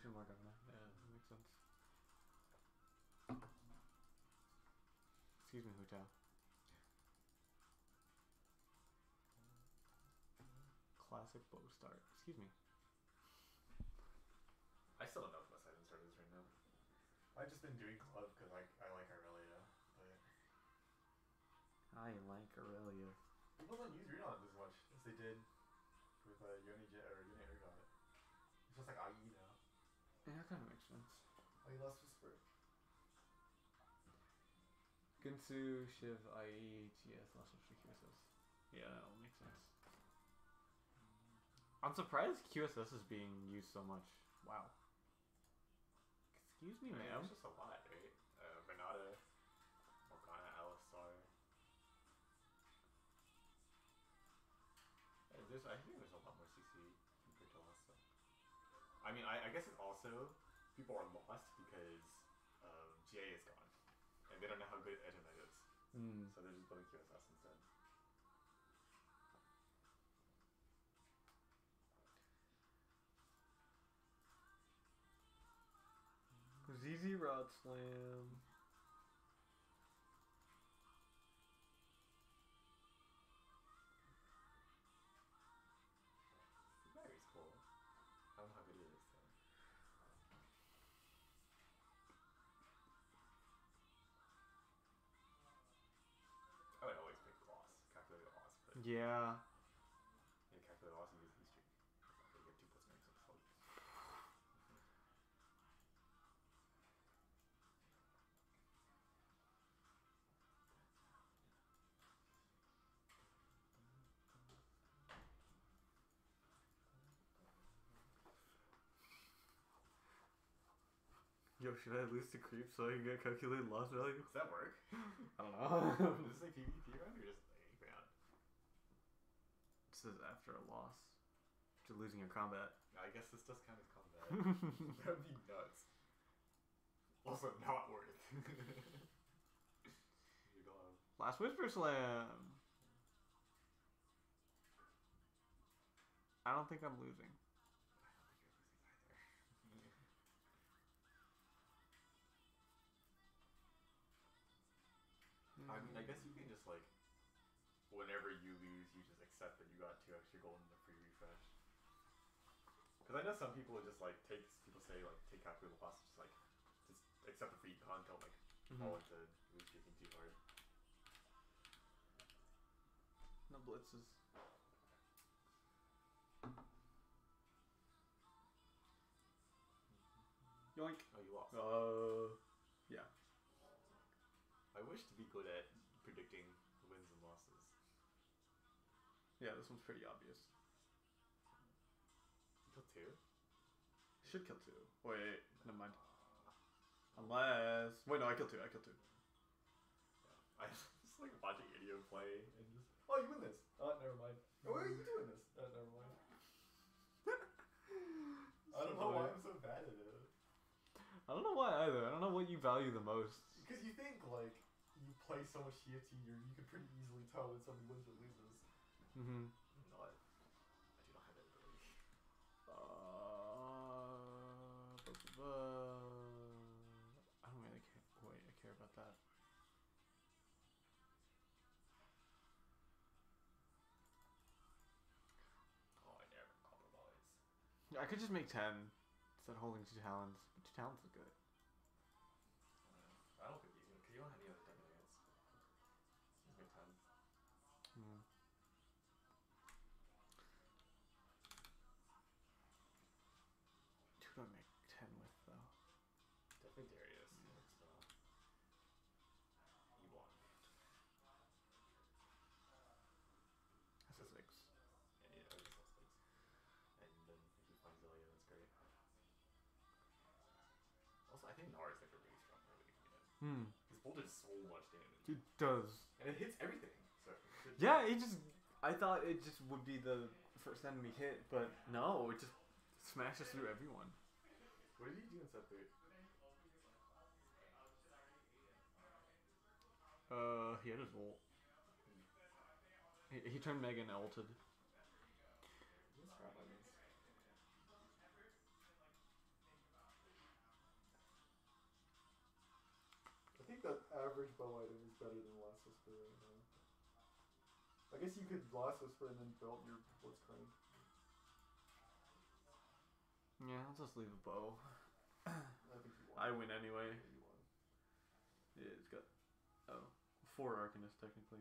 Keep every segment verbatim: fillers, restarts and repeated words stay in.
two more governor. Yeah, that makes sense. Excuse me, Hu Tao. Classic bow start. Excuse me. I still don't know if my side started this right now. I've just been doing club because I, I like Aurelia, but I like Aurelia. people don't use Renown as much as they did with uh, Yoni J or Yoni Urgot. It's just like I E now. Yeah, that kind of makes sense. I E Last Whisper. Ginsu, Shiv, I E, G S, Last of Q S S. Yeah, that all makes sense. I'm surprised Q S S is being used so much. Wow. Excuse me, I mean, ma'am. it's just a lot, right? Uh, Renata, Morgana, Alistar. Yeah, there's, I think there's a lot more C C compared to last time. I mean, I, I guess it's also people are lost because um, G A is gone, and they don't know how good Edgemite is, Mm. so they're just building Q S S instead. Z Z Rod Slam. Very cool. I don't know how good it is though. I would always pick loss, calculated loss, but Yeah. yeah, calculated loss and use history. Okay, you get two plus nine, so it's fun. Yo, should I lose to creep so I can get calculated loss value? Does that work? I don't know. Is this like PvP round or just like round? It says after a loss. After losing your combat. I guess this does count as combat. That would be nuts. Also not worth. You go on. Last Whisper Slam. I don't think I'm losing. I don't think you're losing either. I mean, I guess you can just like, whenever you lose, you just accept that you got two extra gold in the free refresh. Because I know some people would just like take, people say like take calculated loss, just like, just accept the free con, don't like Mm-hmm. fall into lose kicking too hard. No blitzes. Yoink. Oh, you lost. Uh, yeah. I wish to be good at predicting wins and losses. Yeah, this one's pretty obvious. You kill two? Should kill two. Wait, never mind. Unless... Wait, no, I killed two. I killed two. Yeah. I just like watching Idiom play and just, oh, you win this. Oh, never mind. Oh, why are you doing this? Oh, never mind. I don't know why I'm so bad at it. I don't know why either. I don't know what you value the most. Because you think, like, you play so much T F T, you you could pretty easily tell when somebody wins or loses. Mm-hmm. Not. I do not have that ability. Uh, bu- bu- bu- I don't really care. Wait, I care about that. Oh, I never compromise. Yeah, I could just make ten instead of holding two talents. But two talents is good. Uh, I don't think you can, because you don't have any other ten millions. Just make ten. Hmm. Who do I make ten with though? Definitely Darius. Yeah. So. You won. That's a six. And yeah, I guess that's six. And then if you find Zelia, that's great. Also, I think Nara is like a really strong early unit. Hmm. His bolt does so much damage. It does. And it hits everything. So Yeah, it just. I thought it just would be the first enemy hit, but no, it just smashes through everyone. What did he do in set three? Uh, he had his ult. He, he turned Mega and ulted. He has scrap lemons. average bow item is better than Last Whisper right now. I guess you could Last Whisper and then belt your Blitzcrank. Yeah, let's just leave a bow. I think you won. I win anyway. Yeah, you won. Yeah, it's got oh four Arcanists technically.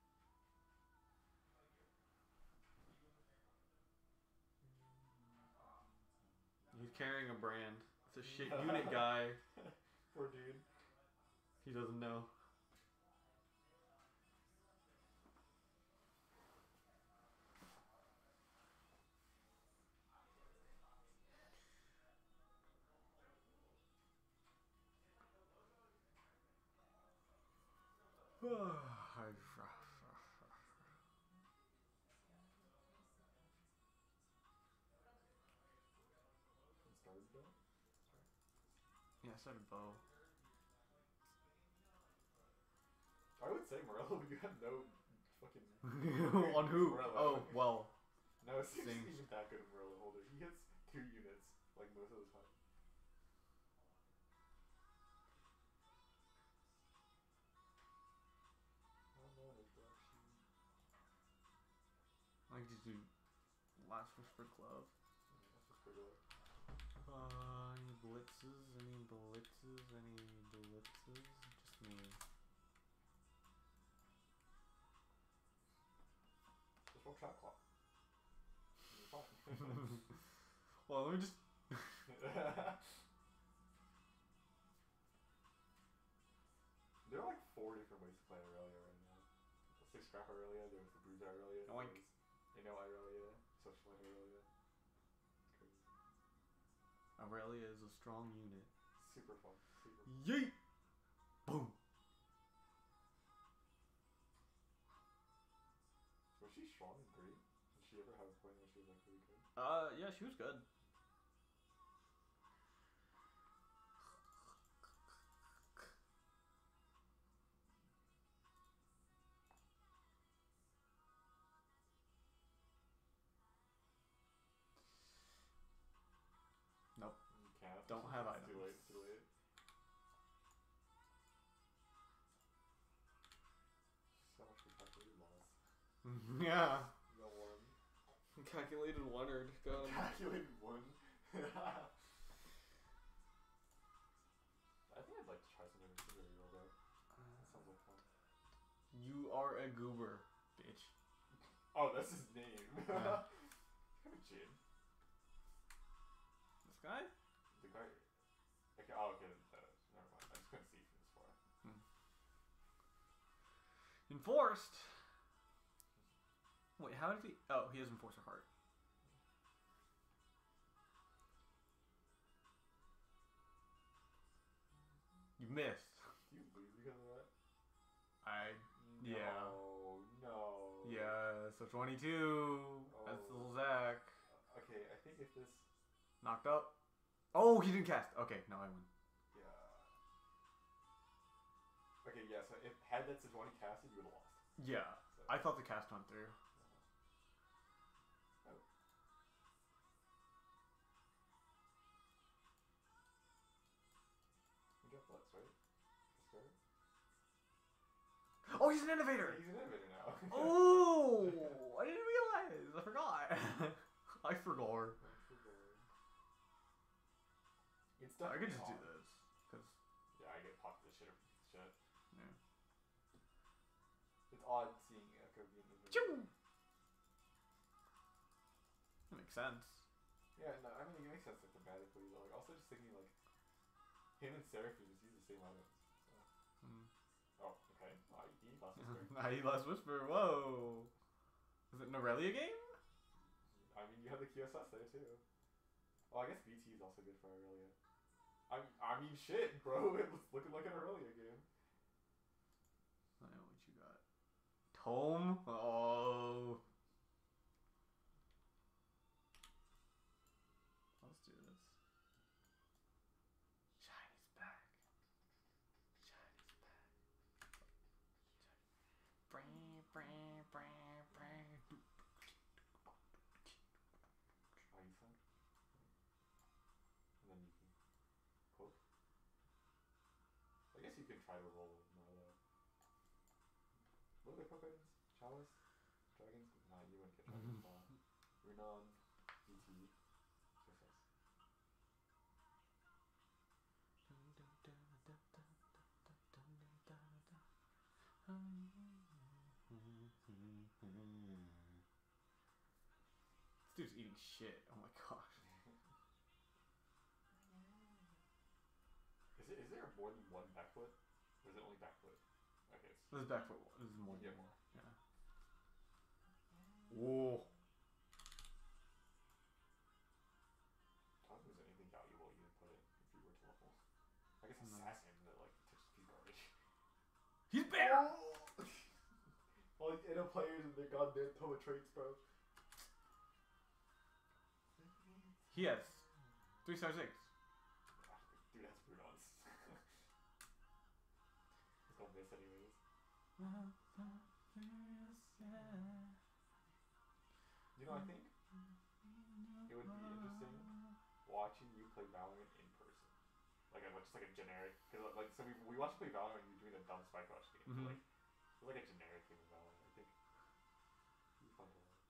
He's carrying a brand. It's a shit unit guy. Poor dude. He doesn't know. Started though? Yeah, I started bow. I would say Morello, but you have no fucking. On who? Morello. Oh, well. No, it's not Sings. even that good of Morello holder. He hits two units, like most of the time. Oh no, it's black sheep. I could just do Last Whisper Club. Yeah, that's just pretty good. Uh, any blitzes? Any blitzes? Any blitzes? Just me. Just one shot clock. You're fine. Well, let me just. There are like four different ways to play Aurelia right now. The six scrap Aurelia, there's the bruiser Aurelia, Oink. there's Inno Aurelia, Socialite Aurelia. Crazy. Aurelia is a strong unit. Super fun. Super fun. Yeet! Boom! Was she strong and great? Did she ever have a point where she was like really good? Uh, yeah, she was good. Nope. You can't. Don't have It's Too items. late. Too late. So much for calculated loss. Yeah. You got one. Calculated Leonard. Got him. Calculated one. I think I'd like to try some different scenario though. That sounds like fun. You are a goober, bitch. Oh, that's his name. Yeah. Kind of Jin. This guy? The guy. Okay. Oh, okay. Uh, never mind. I just couldn't see from this far. Enforced. Wait, how did he? Oh, he has Enforcer Heart. You missed. Do you lose because of that? I. Yeah. No. No. Yeah. So twenty-two. That's Oh. little Zach. Okay. I think if this. Knocked up. Oh, he didn't cast. Okay, no, I win. Yeah. Okay. Yeah. So if had that Sejuani casted, you would have lost. Yeah. So. I thought the cast went through. You got Blitz, right? Sure. Oh, he's an Yeah, innovator. he's an innovator now. Oh, I didn't realize. I forgot. I forgot. It's I could definitely just do odd. this, cause Yeah, I get popped this shit or shit. yeah. It's odd seeing Echo being in the. Choo! That makes sense. Yeah, no, I mean it makes sense like thematically. Though. Like, also just thinking like him and Seraphine just use the same items. So. Mm. Oh, okay. Oh, he lost his turn. I Last Whisper. Whoa. Is it an Aurelia game? I mean, you have the Q S S there too. Oh, I guess B T is also good for Aurelia. I I mean, shit, bro. It was looking like an Aurelia game. I know what you got. Tome. Oh. Let's do this. Shiny's back. Shiny's back. Shiny. Bran, bran, bran, bran. Ayusa. And then you can poke. I guess you could try to roll Marlo. What are the Kokons? Chalice? Dragons? Nah, you wouldn't get dragons. uh, Runon, B T, Q S S. This dude's eating shit. Oh my gosh. Is it? Is there more than one backfoot? Or is it only backfoot? Okay, it's This is back foot. This is more. yeah, than more. Yeah. Whoa. I don't think there's anything valuable you can put it if you were to level. I guess No. assassin that like touches he's garbage. He's bear. All these N O players and their goddamn Toa traits, bro. He has three star six. Dude, that's Brunons. He's gonna miss anyways. You know, I think it would be interesting watching you play Valorant in person. Like, a, just like a generic. Cause like, so we we watched you play Valorant and you were doing a dumb Spike Rush game. Mm-hmm. But, like, it was like a generic thing of Valorant. I think it'd be fun to watch.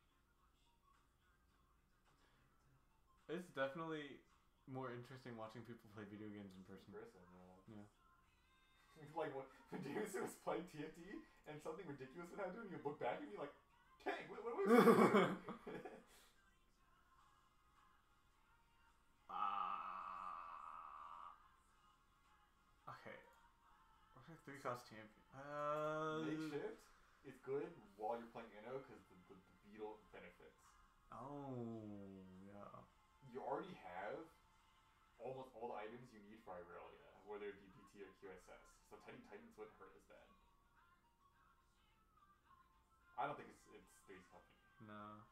It's definitely more interesting watching people play video games in person. In person, yeah. Yeah. Like when, when Jameson was playing T F T and something ridiculous would happen, you would look back and be like, "Dang, what, what, what was that?" Ah. Okay. What's my three cost champion? Uh. Makeshift is good while you're playing Inno because the, the, the beetle benefits. Oh yeah. You already have almost all the items you need for Irelia, whether it be B T or Q S S. So Tiny Titans wouldn't hurt as bad. I don't think it's it's Three's Company. No.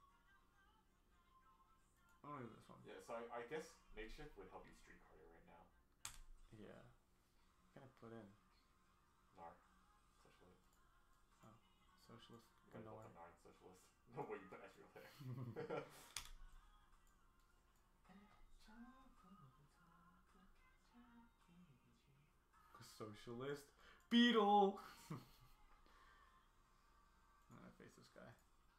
Only this one. Yeah, so I, I guess Makeshift would help you street cardio right now. Yeah. What can I put in? Nar. Socialist. Socialist. You Go gotta nowhere. put Nar in Socialist. No way you put Ezreal there. Socialist. Beetle! I'm gonna face this guy.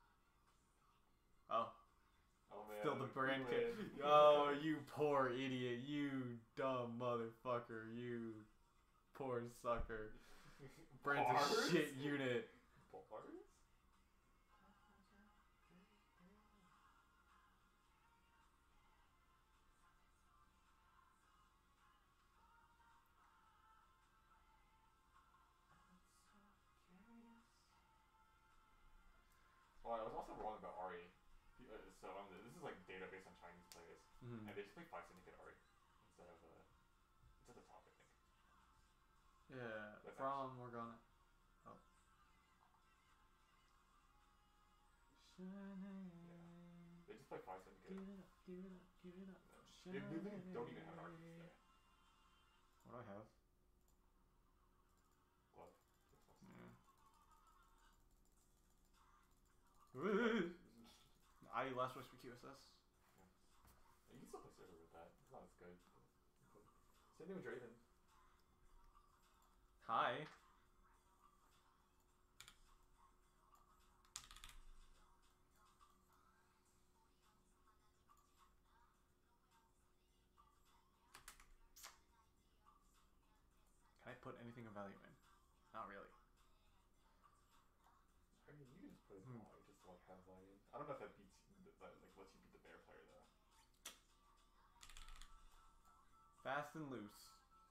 Oh. Oh man. Still the brand kid. kit. Oh, you poor idiot. You dumb motherfucker. You poor sucker. Brand's a Bars? shit unit. Bars? Well, I was also wrong about Ari. He- uh, So um, this is like data based on Chinese players, Mm. and they just play five syndicate Ari instead of uh, it's at the top, I think. Yeah, That's from Morgana. Oh. Shining. They just play five syndicate. Give it up, give it up, give it up. They literally don't even have an Ari today. What do I have? Glove. Yeah. I last wish for Q S S. You can still play server with that. It's not as good. Same thing with Draven. Hi. Can I put anything of value in? Not really. I mean, you can just put it Hmm. in Ari just to like have volume. I don't know if that beats that like lets you beat the bear player though. Fast and loose.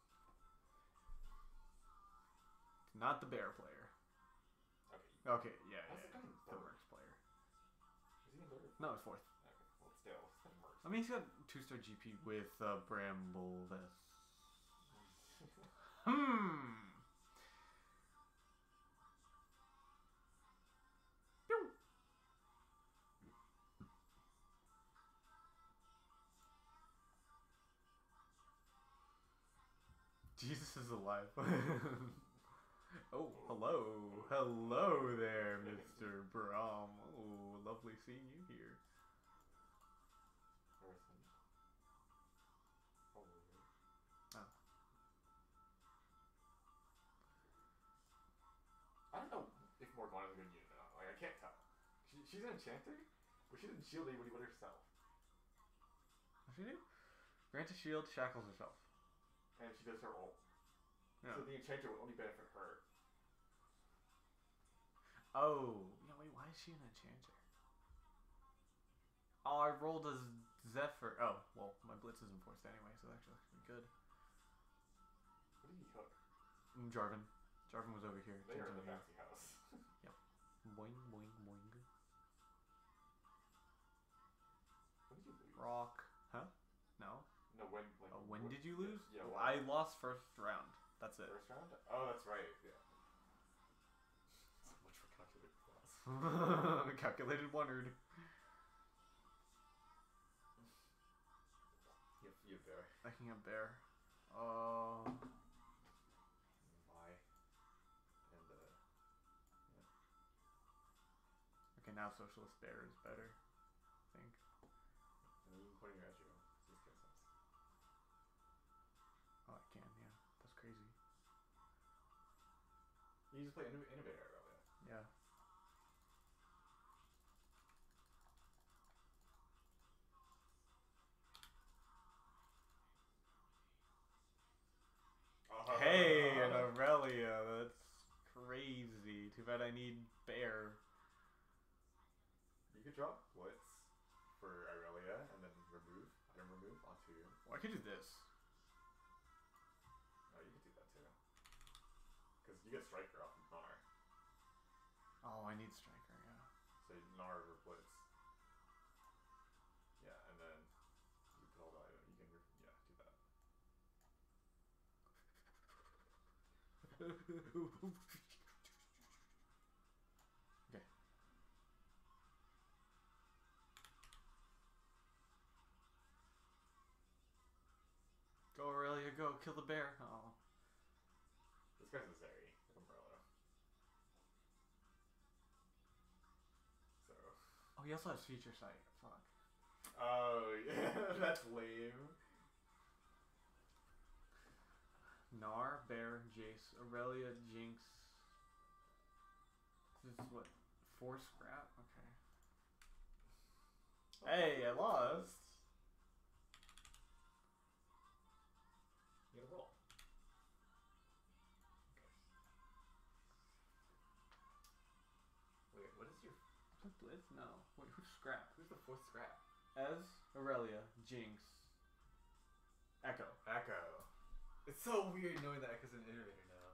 Not the bear player. Okay. Okay, yeah, How's yeah. the guy in The third? Mercs player. Is he in third? No, it's fourth. Okay. Well, still, it's kind of worse. I mean, he's got two star G P with uh, Bramble Vest. Hmm. Pew. Jesus is alive. Oh, hello. Hello there, Mister Brom. Oh, lovely seeing you here. Harrison. Probably. Right? Oh. I don't know if she's an enchanter, but she doesn't shield anybody but herself. What's she do? Grant a shield, shackles herself. And she does her ult. Yeah. So the enchanter would only benefit her. Oh. Yeah, wait, why is she an enchanter? Oh, I rolled as Zephyr. Oh, well, my blitz is enforced anyway, so that actually looks pretty good. What did he hook? Mm, Jarvan. Jarvan was over here. They are in Jin's the over fancy house. here. Boing, boing, boing. When did you lose? Rock. Huh? No? No, when, like... Oh, when what- did you lose? Yeah, Well, when? I lost first round. That's it. First round? Oh, that's right, yeah. So much for calculated loss. Calculated wondered. You have, you have bear. I can get bear. Uh, Why? And uh, okay, now Socialist Bear is better. I think. and you can put in your Ezreal. This makes sense. Oh, I can, yeah. That's crazy. You just play Inno- Innovator earlier. Yeah. Uh, Hey, an Aurelia. That's crazy. Too bad I need bear. You could drop Blitz for Irelia and then remove, item remove onto you. Well, I could do this. Oh, you could do that too. Because you get Striker off of Gnar. Oh, I need Striker, yeah. So Gnar over Blitz. Yeah, and then you put all the item. You can, re- yeah, do that. Okay. Go, Aurelia, go. Kill the bear. Oh. This guy's a Zeri, like Umbrella. So. Oh, he also has Future Sight. Fuck. Oh, yeah, that's lame. Gnar, Bear, Jace, Aurelia, Jinx. This is what? Four scrap? Okay. Hey, I lost. You gotta roll. Wait, what is your. Is that Blitz? No. Wait, who's scrap? Who's the fourth scrap? Ez, Aurelia, Jinx, Echo. Echo. It's so weird knowing that Echo's an innovator now.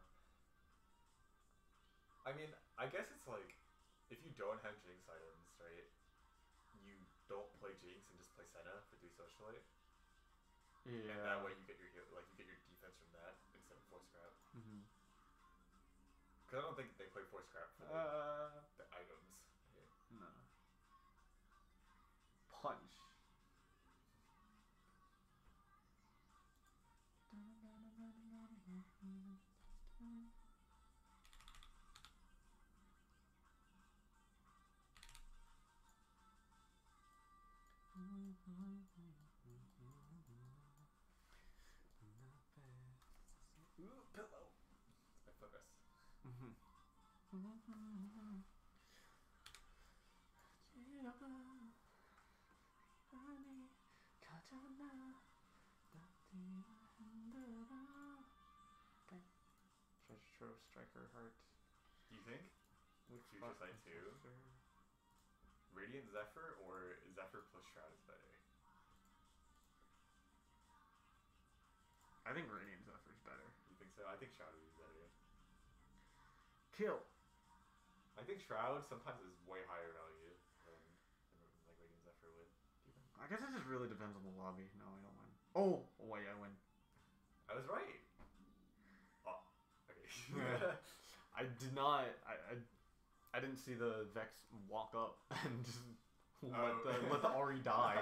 I mean, I guess it's like, if you don't have Jinx items, right, you don't play Jinx and just play Senna for three Socialite. Yeah. And that way you get your heal, like you get your defense from that instead of four scrap. Mm-hmm. Because I don't think they play four scrap for the, Uh, the items. Okay. no. Punch. Ooh, pillow. It's my focus. Mm-hmm. Treasure Trove, Striker, Heart. Do you think Which Future Sight two? Radiant Zephyr or Zephyr plus Shroud is better? I think Radiant Zephyr's better. You think so? I think Shroud would be better. Kill. I think Shroud sometimes is way higher value than, than like Radiant Zephyr would. Do you think? I guess it just really depends on the lobby. No, I don't win. Oh! Oh, wait, I win. I was right. Oh, okay. I did not. I, I, I didn't see the Vex walk up and just let Oh. the let the Ahri die.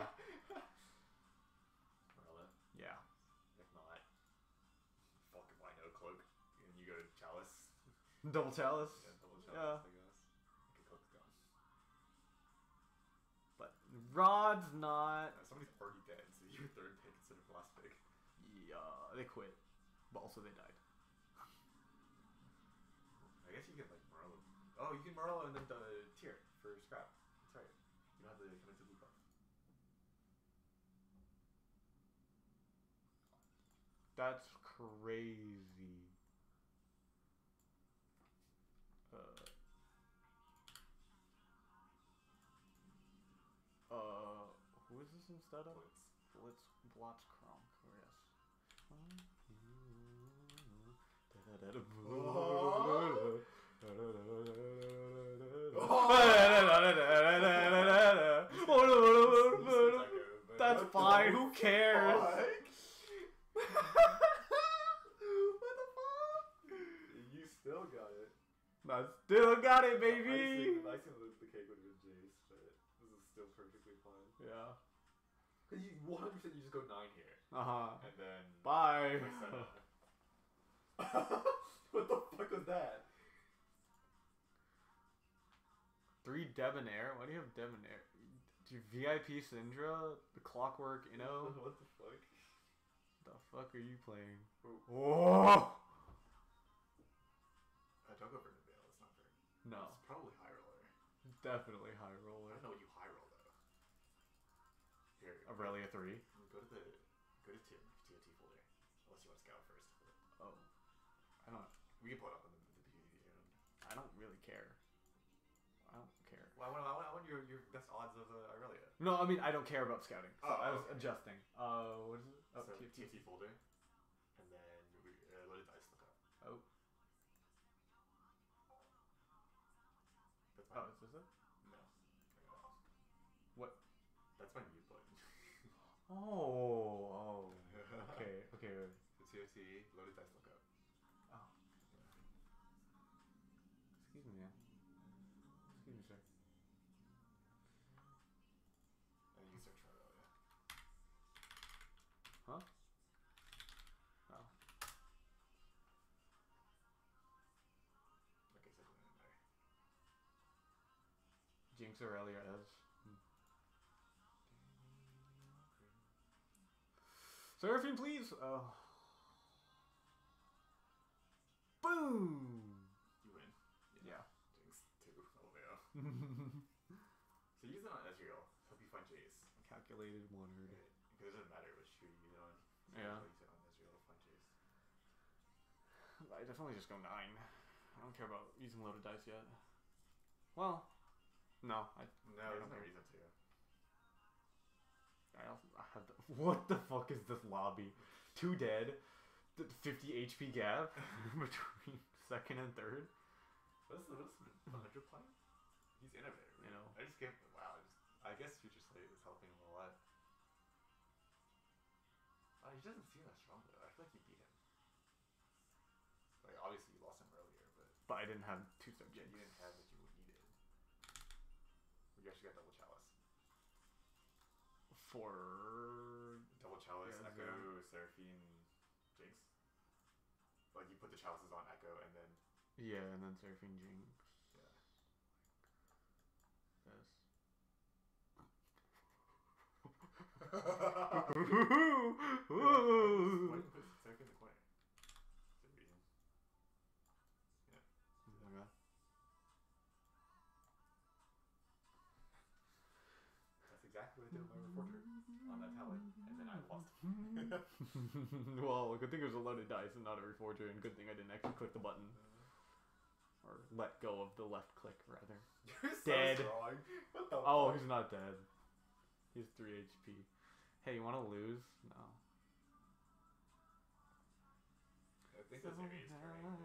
Morella. Yeah. If not, fucking Wino Cloak. And you go to Chalice. Double Chalice. Yeah, double Yeah. Chalice, I guess. Okay, Cloak's gone. But Rod's not. Uh, somebody's already dead, so you're third pick instead of last pick. Yeah, they quit, but also they died. I guess you can like Morello. Oh, you can Morello and then the tier for scrap. That's That's crazy. Uh, uh, who is this instead of? Blitz. Blitz, Blotzkronk, oh yes. That's fine, who cares? What the fuck? You still got it. I still got it, The baby! icing, the icing on the cake would have been Jace, but this is still perfectly fine. Yeah. Cause you one hundred percent you just go nine here, Uh-huh. and then Bye! like seven. What the fuck was that? Three Debonair? Why do you have Debonair? Do you V I P Syndra? The Clockwork Inno? What the fuck? The fuck are you playing? Ooh. Oh! Uh, don't go for Nivale, it's not fair. No. It's probably High Roller. Definitely High I Roller. don't know what you High Roll though. Here. Aurelia three. Go to the go to tier T O T folder. Unless you want to scout first. Oh. I don't We can pull it up on the, the beginning of the round. I don't really care. I don't care. Well, I want, I want, I want your, your best odds of uh, Aurelia. No, I mean I don't care about scouting. So Oh, I was okay. adjusting. Uh what is it? Oh, so T- T O T folder, and then we, uh, loaded dice lookup. oh. That's my Oh, is this it? no. What? That's my mute button. Oh, oh. Okay, okay, wait. So T O T loaded dice lookup. Oh. Excuse me, man. Excuse me, sir. And you can search for Aurelia. Huh? Oh. Okay, so it doesn't matter. Jinx Aurelia as. Seraphine, please! Oh. Boom! You win. Yeah. Jinx two. Oh yeah. So use it on Ezreal. Hope you find Jace. Calculated one hundred. Right. Because it doesn't matter which tree you use it on. So Yeah. Use it on Ezreal to find Jace. I definitely just go nine. I don't care about using loaded dice yet. Well, no. I No, I there's don't no know. reason to. I also I have the, what the fuck is this lobby? Two dead, th- fifty H P gap between second and third. What's the what's one hundred playing? He's innovative. You know. I just get wow. I, just, I guess Future Slate is helping him a lot. Uh, he doesn't seem that strong though. I feel like you beat him. Like obviously you lost him earlier, but But I didn't have two star yeah, Jinx. you didn't have what you needed. You actually got double chalice. For Double chalice, Yeah, Echo, yeah. Seraphine, Jinx. Like you put the chalices on Echo and then yeah, and then Seraphine Jinx. yeah. Yes. Why do you put Seraphine in the corner? Is there a reason? Okay. That's exactly what I did with my reporter on that talent, and then I lost. Well, good thing it was a loaded dice and not a reforger, and good thing I didn't actually click the button. Or let go of the left click, rather. You're so Dead. strong. What the Oh, fuck? he's not dead. He's three H P. Hey, you wanna lose? No. I think that's your ace turning.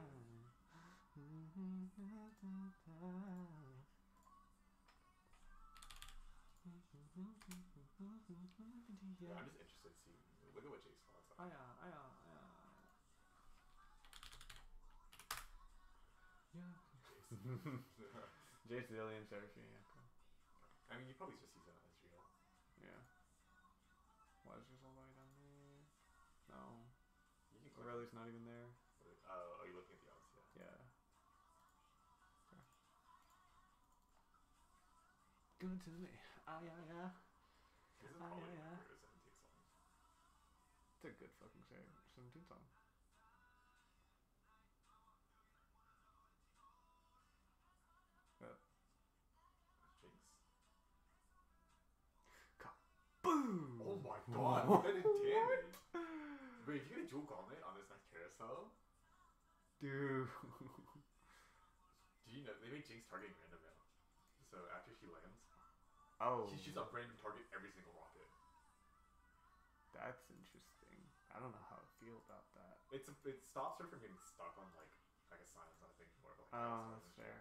Yeah, I'm just interested to see. Look at what Jake's thoughts Oh are. yeah, oh yeah, oh yeah. Yeah. Jace, Zillion, Seraphine, Echo. I mean, you probably just use it on Ezreal. Yeah. Why is this all the way down there? No. You can click. Aurelia's not even there. Oh, are you looking at the odds? Yeah. Yeah. Okay. Good to me. Ah yeah yeah. This is Ah, probably yeah, my yeah. favorite seventeen song. It's a good fucking se- seventeen song. Jinx. Boom! Oh my god, what kind of damage! Wait, if you get a dual Gauntlet on this next carousel? Dude. Do you know they make Jinx targeting random now? So after she lands, Oh. she shoots up random target every single rocket. That's interesting. I don't know how I feel about that. It's a, it stops her from getting stuck on like like a silence. I think more of like. Oh, that's fair.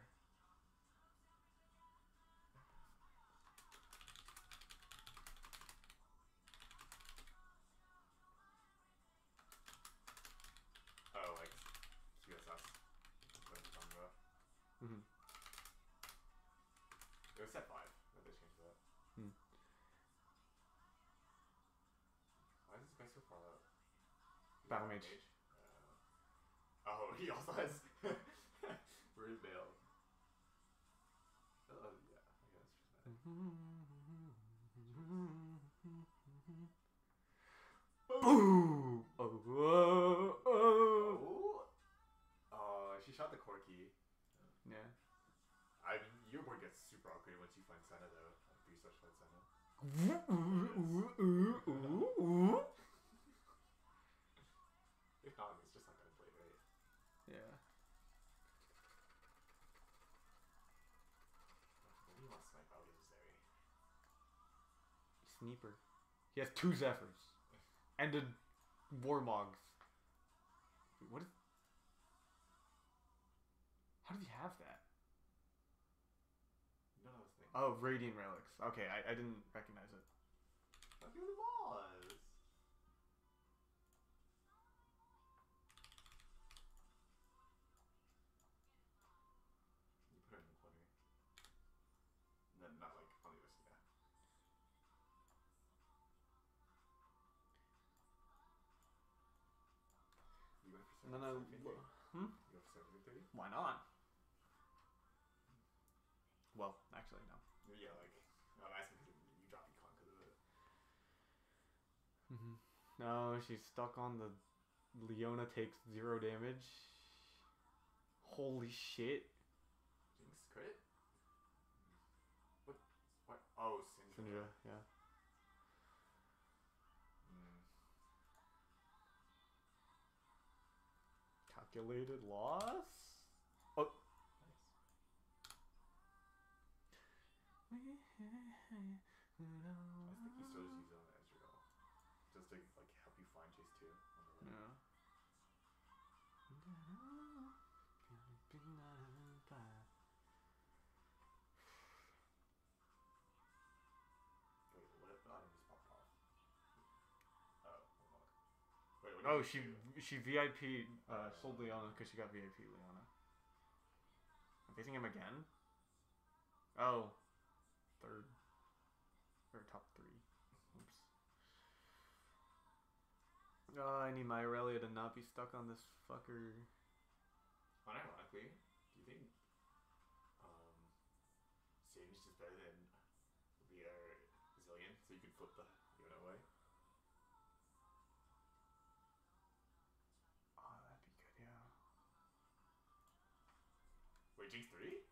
Oh, like Q S S. What I'm talking about. Mm-hmm. It was set five. That they changed that. Hmm. Why is this guy so far out? Battle Mage. Uh, oh, he also has Rude Veil. Oh yeah, I guess just that. Ooh! Oh! Oh! Oh! Oh! Uh, she shot the Corki. Yeah. I mean, your board gets super awkward once you find Senna though. Like three special fight Senna. If not, it's just not gonna play right. Yeah. Maybe he wants to snipe out his Zeri. Sniper. He has two Zephyrs. And a Warmogs. Wait, what is... How did he have that? None of those things. Oh, Radiant Relics. Okay, I, I didn't recognize it. Look who it was. You put her in the corner. No, not like on the other side. You went for No, no. seven fifty? Hmm? You went for seven fifty? Why not? Well, actually, no. Yeah, like, I'm asking because you dropped Econ because of it. Mm-hmm. No, she's stuck on the... Leona takes zero damage. Holy shit. Jinx crit? What? What? Oh, Syndra. Syndra, yeah. Mm. Calculated loss? Oh. Nice. I think he still just uses it on Ezreal. Just to, like, help you find Chase two on the way. Yeah. Wait, what? The item just popped off. Oh, hold on. Wait, what did Oh, you she do? she V I P'd uh, sold Leona because she got V I P Leona. I'm facing him again? Oh. Third. Or top three. Oops. Oh, I need my Aurelia to not be stuck on this fucker. Unironically, do you think um, Sage is better than the uh, Zillion, so you can flip the Leona away? Oh, that'd be good, yeah. Wait, Jinx three?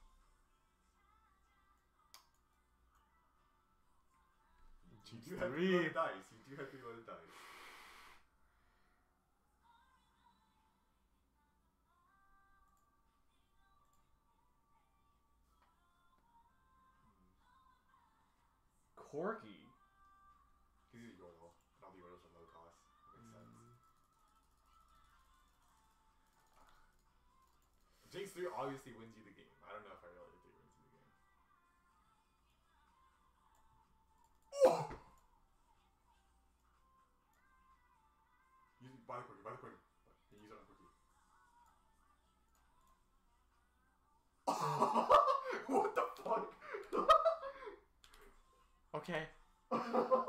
Jinx you do have three. three loaded dice. You do have three loaded dice. Corgi. Because he's a Yordle, and all the Yordles are low cost. That makes sense. Jinx three obviously wins you the game. I don't know if I really three wins you the game. Oh! Use, buy the Corgi, buy the Corgi. And use it on Corgi. What the fuck? Okay. What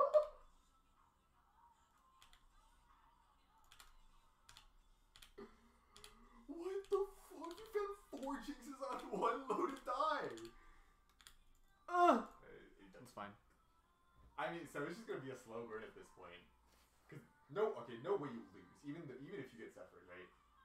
the fuck? You found four Jinxes on one loaded die! Uh, Uh, it That's does. fine. I mean, so it's just gonna be a slow burn at this point. Cause no, okay, no way you lose. Even the, even if you get Zephyr, right?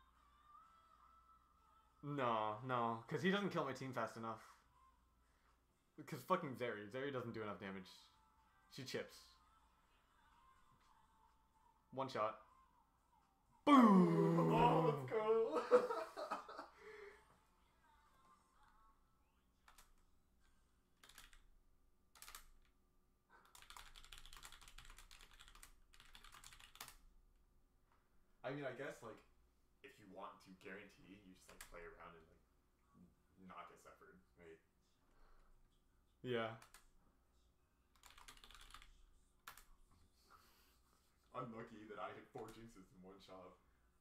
No, no. Because he doesn't kill my team fast enough. Because fucking Zeri. Zeri doesn't do enough damage. She chips. One shot. Boom! Oh, let's go. I mean, I guess like if you want to guarantee, you just like play around and like n- not get suffered, right? Yeah. Unlucky that I hit four jinxes in one shot.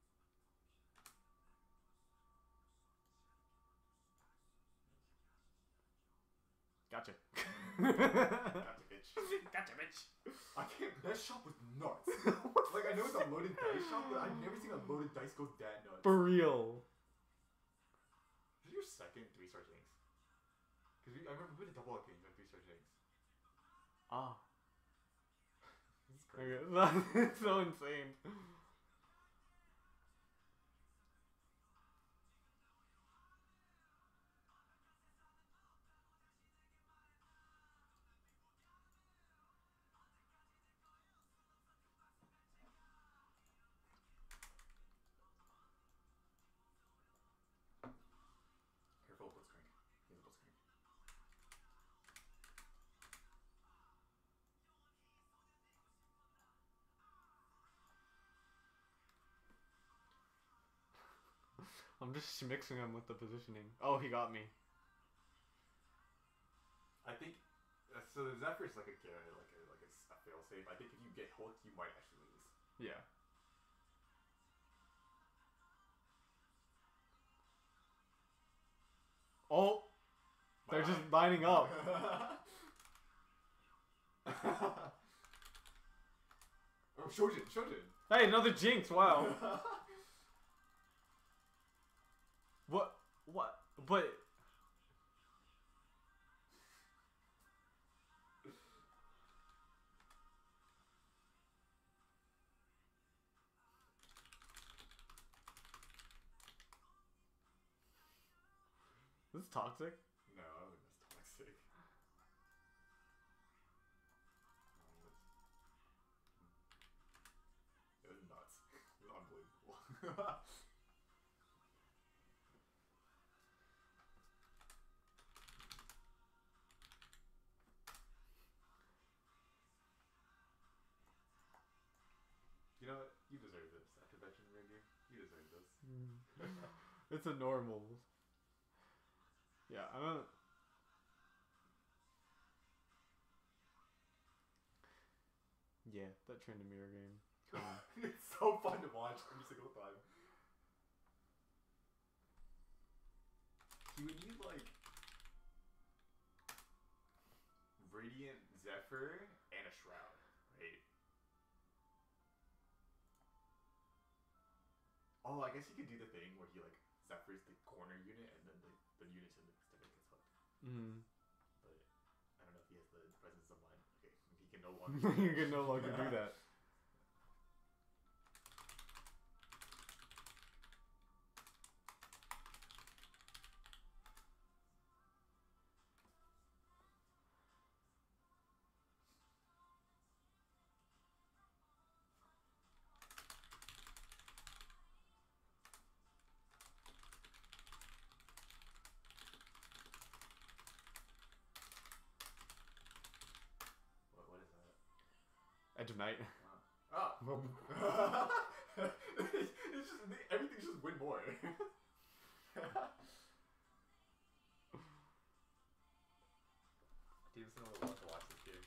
Gotcha. Gotcha, bitch. Gotcha, bitch. I can't. That shot was nuts. Like I know it's a loaded dice shot, but I've never seen a loaded dice go that nuts. For real. Is this your second three star jinx? Because I remember we did a double up game with three star jinx. Ah. This is crazy. Okay. That's so insane. Careful, Blitzcrank. He's a Blitzcrank. I'm just mixing him with the positioning. Oh, he got me. I think uh, so. The Zephyr's like a uh, like a like a, s- a fail safe. I think if you get hooked, you might actually lose. Yeah. Oh, they're My just eye. lining up. Oh, Shojin, Shojin. Hey, another jinx. Wow. What? What? But this is toxic. No, I don't think that's toxic. No, it's- It was nuts. It was unbelievable. You know what? You deserve this after veteran rigor. You deserve this. It's a normal. Yeah, I don't. Yeah, that train to mirror game. Come on. It's so fun to watch every single time. He would need like Radiant Zephyr and a Shroud, right? Oh, I guess he could do the thing where he like Zephyr's the corner unit and then the, the units in the stick gets hooked. Mm. But I don't know if he has the presence of mind. Okay, he can no longer. You can no longer do that. What, what is that? Edge of Night. Oh. It's just everything's just win more. Stevenson would love to watch this game.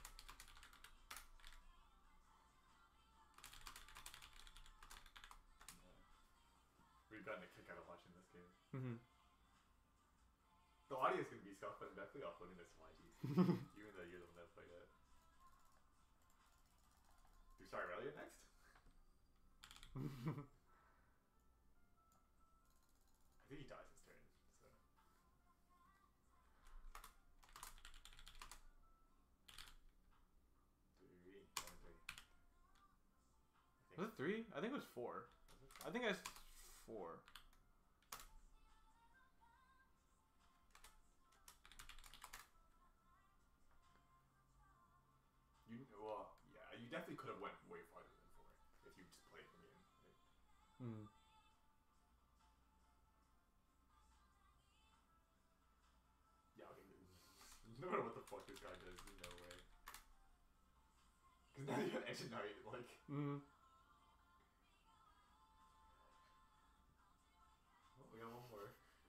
Yeah. We've gotten a kick out of watching this game. Mm-hmm. The audio is gonna be scuffed, but I'm definitely uploading this to my G C. Even though you're the one that played it. Do sorry, Relia next? I think he dies his turn, so. Three, one, three. I Was it three? I think it was four. I think I s- four. You well, yeah, you definitely could have went way farther than four if you just played the game. Right? Mm. Yeah, okay. No matter what the fuck this guy does, no way. Cause now you have Edge Knight, like. Mm. Oh, we got one more.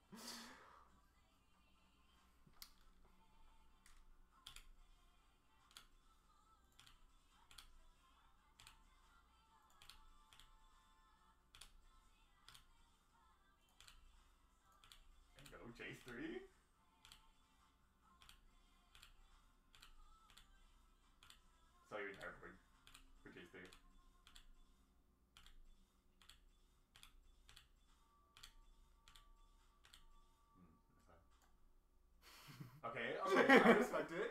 And go Chase three. So you're tired for for Chase three. Okay, okay, I respect it.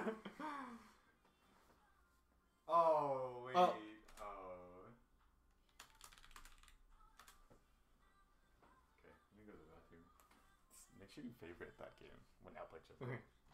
Oh, wait. Oh. Oh. Okay, let me go to the bathroom. Make sure you favorite that game when Outplay Chess. Okay.